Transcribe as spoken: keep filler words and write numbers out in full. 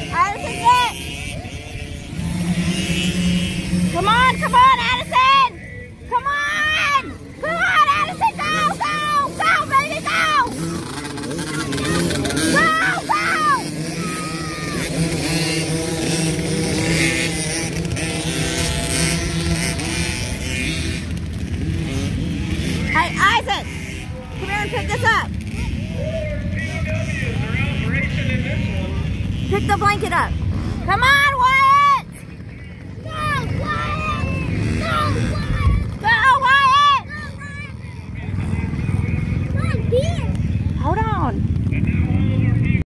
Addison, get! Come on, come on, Addison! Come on! Come on, Addison, go, go! Go, baby, go! Go, go! Hey, Isaac! Come here and pick this up. Pick the blanket up. Come on!